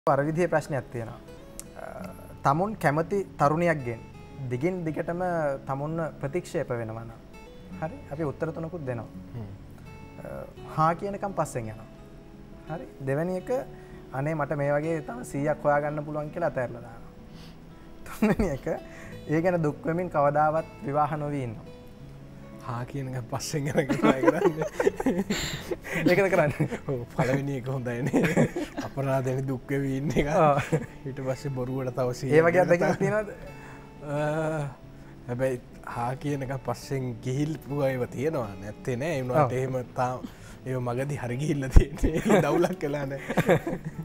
අර විදිහේ ප්‍රශ්නයක් තියෙනවා. තමුන් කැමති තරුණියක්ගෙන් දිගින් දිගටම තමුන් ප්‍රතික්ෂේප වෙනවා නම් හරි අපි උත්තර තුනකුත් දෙනවා. හා කියනකම් පස්සෙන් යනවා. හරි දෙවෙනි එක අනේ මට මේ වගේ තව 100ක් හොයාගන්න පුළුවන් කියලා අතහැරලා දානවා. තුන්වෙනි එක ඒ ගැන දුක් වෙමින් කවදාවත් විවාහ නොවී ඉන්නවා. හා කියනකම් පස්සෙන් යන එක try කරන්නේ. ඒකද කරන්නේ. ඔව් පළවෙනි එක හොඳයිනේ. අපරාධෙනි දුක් වෙවි ඉන්න එක. ඊට පස්සේ බොරුවට තව 100. ඒ වගේ අත්දැකීම් තියෙනවද? හැබැයි හා කියනකම් පස්සෙන් ගිහිල්පු අයව තියෙනවා නැත්තේ නෑ. ඒ වුණාට එහෙම තාම ඒ මගදී හරි ගිහිල්ලා තියෙන්නේ. දවුලක් කළා නෑ.